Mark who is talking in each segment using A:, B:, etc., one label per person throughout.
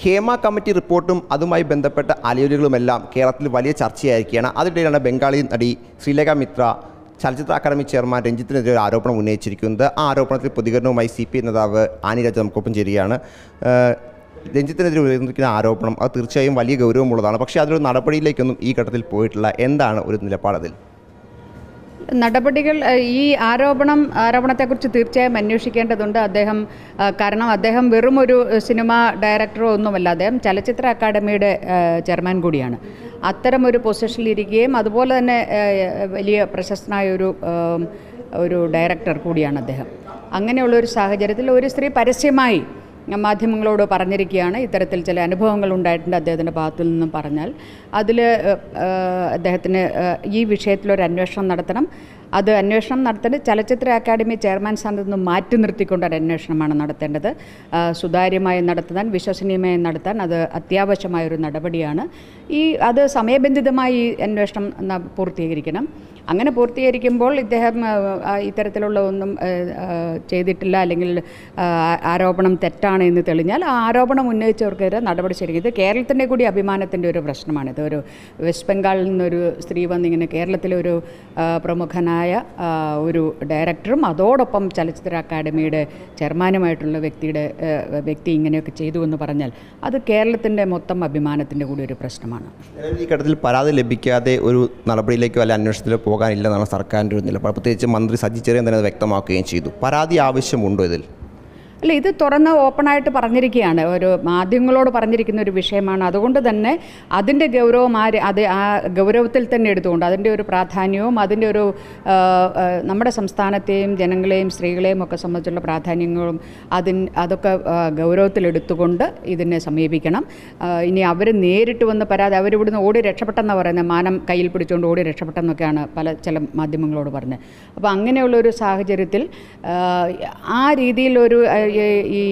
A: Hema committee റിപ്പോർട്ടും അതുമായി ബന്ധപ്പെട്ട അലയൊലികളുമെല്ലാം കേരളത്തിൽ വലിയ ചർച്ചയായിരിക്കുകയാണ്. അതിനിടയിലാണ് ബംഗാളി നടി ശ്രീലേഖ മിത്ര ചലച്ചിത്ര അക്കാദമി ചെയർമാൻ രഞ്ജിത്തിനെതിരെ ഒരു ആരോപണം ഉന്നയിച്ചിരിക്കുന്നത്. ആ ആരോപണത്തിൽ പ്രതികരണവുമായി CPI നേതാവ് ആനി രാജ നമുക്കൊപ്പം ചേരുകയാണ്. രഞ്ജിത്തിനെതിരെ ഉയർന്നിരിക്കുന്ന ആരോപണം അത് തീർച്ചയായും വലിയ ഗൗരവമുള്ളതാണ്. പക്ഷേ അതിലൊരു നടപടിയിലേക്കൊന്നും ഈ ഘട്ടത്തിൽ പോയിട്ടില്ല. എന്താണ് ഒരു നിലപാടതിൽ?
B: നടപടികൾ ഈ ആരോപണത്തെക്കുറിച്ച് തീർച്ചയായും അന്വേഷിക്കേണ്ടതുണ്ട്. കാരണം അദ്ദേഹം വെറും ഒരു സിനിമ ഡയറക്ടറോ ഒന്നുമല്ല, അദ്ദേഹം ചലച്ചിത്ര അക്കാദമിയുടെ ചെയർമാൻ കൂടിയാണ്. അത്തരമൊരു പൊസിഷനിലിരിക്കുകയും അതുപോലെ തന്നെ വലിയ പ്രശസ്തനായ ഒരു ഡയറക്ടർ കൂടിയാണ് അദ്ദേഹം. അങ്ങനെയുള്ളൊരു സാഹചര്യത്തിൽ ഒരു സ്ത്രീ പരസ്യമായി മാധ്യമങ്ങളോട് പറഞ്ഞിരിക്കുകയാണ് ഇത്തരത്തിൽ ചില അനുഭവങ്ങൾ ഉണ്ടായിട്ടുണ്ട് അദ്ദേഹത്തിൻ്റെ ഭാഗത്തു നിന്നും പറഞ്ഞാൽ അതിൽ അദ്ദേഹത്തിന് ഈ വിഷയത്തിലൊരു അന്വേഷണം നടത്തണം. അന്വേഷണം നടത്തേണ്ടത് ചലച്ചിത്ര അക്കാദമി ചെയർമാൻ സ്ഥാനത്ത് നിന്ന് മാറ്റി നിർത്തിക്കൊണ്ടൊരു അന്വേഷണമാണ് നടത്തേണ്ടത്. സുതാര്യമായി നടത്താൻ, വിശ്വസനീയമായി നടത്താൻ അത് അത്യാവശ്യമായൊരു നടപടിയാണ്. അത് സമയബന്ധിതമായി അന്വേഷണം പൂർത്തീകരിക്കണം. അങ്ങനെ പൂർത്തീകരിക്കുമ്പോൾ ഇദ്ദേഹം ഇത്തരത്തിലുള്ള ഒന്നും ചെയ്തിട്ടില്ല അല്ലെങ്കിൽ ആരോപണം തെറ്റാണ് എന്ന് തെളിഞ്ഞാൽ ആ ആരോപണം ഉന്നയിച്ചവർക്കെതിരെ നടപടി സ്വീകരിക്കും. ഇത് കേരളത്തിൻ്റെ കൂടി അഭിമാനത്തിൻ്റെ ഒരു പ്രശ്നമാണിത്. ഒരു വെസ്റ്റ് ബംഗാളിൽ നിന്നൊരു സ്ത്രീ വന്നിങ്ങനെ കേരളത്തിലെ ഒരു പ്രമുഖനായ ഒരു ഡയറക്ടറും അതോടൊപ്പം ചലച്ചിത്ര അക്കാദമിയുടെ ചെയർമാനുമായിട്ടുള്ള വ്യക്തി ഇങ്ങനെയൊക്കെ ചെയ്തു എന്ന് പറഞ്ഞാൽ അത് കേരളത്തിൻ്റെ മൊത്തം അഭിമാനത്തിൻ്റെ കൂടി ഒരു പ്രശ്നമാണ്.
A: ഈ ഘട്ടത്തിൽ പരാതി ലഭിക്കാതെ ഒരു നടപടിയിലേക്കോ അല്ല അന്വേഷണത്തിലോ പോകാനില്ലെന്നാണ് സർക്കാരിൻ്റെ ഒരു നിലപാട്. പ്രത്യേകിച്ച് മന്ത്രി സജി ചെറിയാൻ തന്നെ വ്യക്തമാക്കുകയും ചെയ്തു. പരാതി ആവശ്യമുണ്ടോ ഇതിൽ?
B: അല്ല, ഇത് തുറന്ന് ഓപ്പണായിട്ട് പറഞ്ഞിരിക്കുകയാണ്. ഒരു മാധ്യമങ്ങളോട് പറഞ്ഞിരിക്കുന്ന ഒരു വിഷയമാണ്. അതുകൊണ്ട് തന്നെ അതിൻ്റെ ഗൗരവം ആ ഗൗരവത്തിൽ തന്നെ എടുത്തുകൊണ്ട് അതിൻ്റെ ഒരു പ്രാധാന്യവും അതിൻ്റെ ഒരു നമ്മുടെ സംസ്ഥാനത്തെയും ജനങ്ങളെയും സ്ത്രീകളെയും ഒക്കെ സംബന്ധിച്ചുള്ള പ്രാധാന്യങ്ങളും അതൊക്കെ ഗൗരവത്തിലെടുത്തുകൊണ്ട് ഇതിനെ സമീപിക്കണം. ഇനി അവർ നേരിട്ട് വന്ന് പരാതി അവരിവിടുന്ന് ഓടി രക്ഷപ്പെട്ടെന്നാണ് പറയുന്നത്. മാനം കയ്യിൽ പിടിച്ചുകൊണ്ട് ഓടി രക്ഷപ്പെട്ടെന്നൊക്കെയാണ് ചില മാധ്യമങ്ങളോട് പറഞ്ഞത്. അപ്പോൾ അങ്ങനെയുള്ളൊരു സാഹചര്യത്തിൽ ആ രീതിയിലൊരു ഈ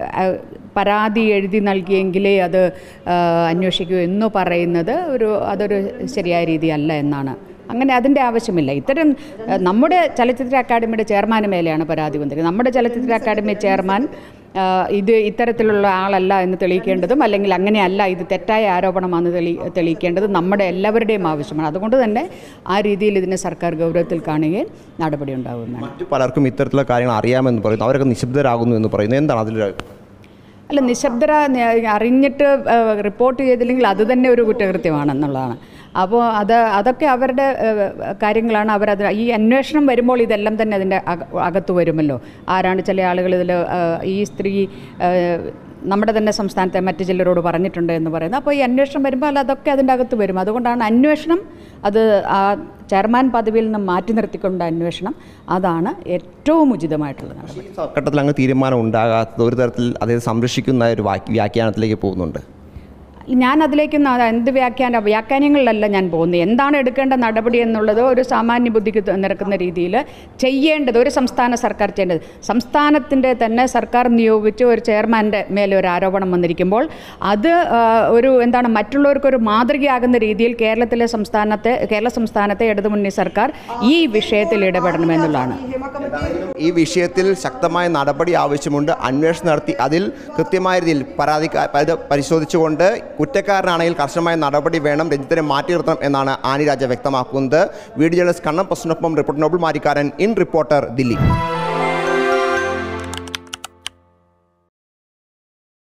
B: പരാതി എഴുതി നൽകിയെങ്കിലേ അത് അന്വേഷിക്കൂ എന്ന് പറയുന്നത് അതൊരു ശരിയായ രീതിയല്ല എന്നാണ്. അങ്ങനെ അതിൻ്റെ ആവശ്യമില്ല. നമ്മുടെ ചലച്ചിത്ര അക്കാദമിയുടെ ചെയർമാന് മേലെയാണ് പരാതി വന്നിരിക്കുന്നത്. നമ്മുടെ ചലച്ചിത്ര അക്കാദമി ചെയർമാൻ ഇത്തരത്തിലുള്ള ആളല്ല എന്ന് തെളിയിക്കേണ്ടതും അല്ലെങ്കിൽ അങ്ങനെയല്ല ഇത് തെറ്റായ ആരോപണമാണെന്ന് തെളിയിക്കേണ്ടതും നമ്മുടെ എല്ലാവരുടെയും ആവശ്യമാണ്. അതുകൊണ്ട് തന്നെ ആ രീതിയിൽ ഇതിനെ സർക്കാർ ഗൗരവത്തിൽ കാണുകയും നടപടി ഉണ്ടാകുമെന്നാണ്.
A: മറ്റു പലർക്കും ഇത്തരത്തിലുള്ള കാര്യങ്ങൾ അറിയാമെന്ന് പറയുന്നു, അവരൊക്കെ നിശബ്ദരാകുന്നു എന്ന് പറയുന്നു. എന്താണ് അതിൽ?
B: അല്ല, അറിഞ്ഞിട്ട് റിപ്പോർട്ട് ചെയ്തില്ലെങ്കിൽ അത് തന്നെ ഒരു കുറ്റകൃത്യമാണെന്നുള്ളതാണ്. അപ്പോൾ അതൊക്കെ അവരുടെ കാര്യങ്ങളാണ്. ഈ അന്വേഷണം വരുമ്പോൾ ഇതെല്ലാം തന്നെ അതിൻ്റെ അകത്ത് വരുമല്ലോ. ആരാണ് ചില ആളുകൾ ഇതിൽ ഈ സ്ത്രീ നമ്മുടെ തന്നെ സംസ്ഥാനത്തെ മറ്റു ചിലരോട് പറഞ്ഞിട്ടുണ്ട് എന്ന് പറയുന്നത്. അപ്പോൾ ഈ അന്വേഷണം വരുമ്പോൾ അതൊക്കെ അതിൻ്റെ അകത്ത് വരും. അതുകൊണ്ടാണ് അന്വേഷണം ആ ചെയർമാൻ പദവിയിൽ നിന്ന് മാറ്റി നിർത്തിക്കൊണ്ട് അന്വേഷണം അതാണ് ഏറ്റവും ഉചിതമായിട്ടുള്ളത്.
A: ഘട്ടത്തിൽ അങ്ങ് തീരുമാനം ഉണ്ടാകാത്തത് ഒരു തരത്തിൽ അദ്ദേഹം സംരക്ഷിക്കുന്ന ഒരു വ്യാഖ്യാനത്തിലേക്ക് പോകുന്നുണ്ട്.
B: ഞാൻ അതിലേക്കൊന്നും എന്ത് വ്യാഖ്യാനങ്ങളിലല്ല ഞാൻ പോകുന്നത്. എന്താണ് എടുക്കേണ്ട നടപടി എന്നുള്ളത് ഒരു സാമാന്യ ബുദ്ധിക്ക് നിരക്കുന്ന രീതിയിൽ ചെയ്യേണ്ടത് ഒരു സംസ്ഥാന സർക്കാർ ചെയ്യേണ്ടത്. സംസ്ഥാനത്തിൻ്റെ തന്നെ സർക്കാർ നിയോഗിച്ച് ഒരു ചെയർമാൻ്റെ മേലെ ഒരു ആരോപണം വന്നിരിക്കുമ്പോൾ അത് മറ്റുള്ളവർക്കൊരു മാതൃകയാകുന്ന രീതിയിൽ കേരള സംസ്ഥാനത്തെ ഇടതുമുന്നണി സർക്കാർ ഈ വിഷയത്തിൽ ഇടപെടണമെന്നുള്ളതാണ്.
A: ഈ വിഷയത്തിൽ ശക്തമായ നടപടി ആവശ്യമുണ്ട്. അന്വേഷണം നടത്തി അതിൽ കൃത്യമായ രീതിയിൽ പരിശോധിച്ചുകൊണ്ട് കുറ്റക്കാരനാണെങ്കിൽ കർശനമായ നടപടി വേണം, രഞ്ജിത്തിനെ മാറ്റി നിർത്തണം എന്നാണ് ആനി രാജ വ്യക്തമാക്കുന്നത്. വീഡിയോ ജേർണലിസ്റ്റ് കണ്ണം പ്രശ്നൊപ്പം റിപ്പോർട്ടർ നോബിൾ മാരിക്കാരൻ, ഇൻ റിപ്പോർട്ടർ, ദില്ലി.